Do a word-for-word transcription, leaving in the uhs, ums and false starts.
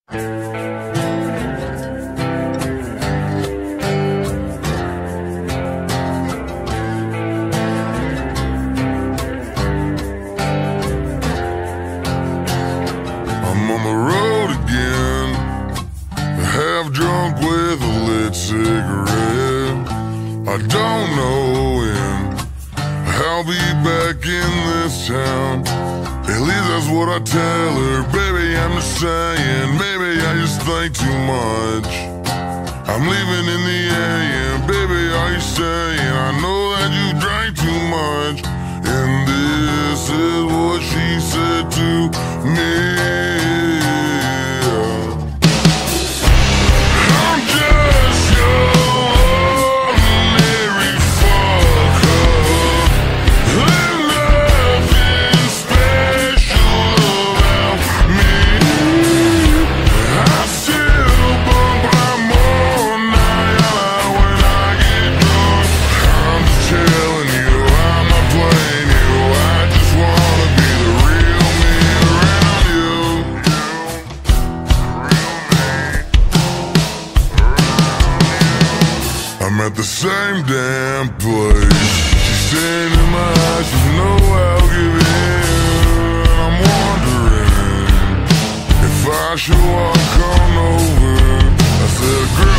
I'm on the road again, half drunk with a lit cigarette. I don't know when I'll be back in this town. At least that's what I tell her. Baby, I'm just saying, maybe I just think too much. I'm leaving in the A M. Baby, are you saying I know that you drank too much? And this is what she said to me. I'm at the same damn place. She's staring in my eyes, you know I'll give in. I'm wondering if I should walk on over. I said, girl,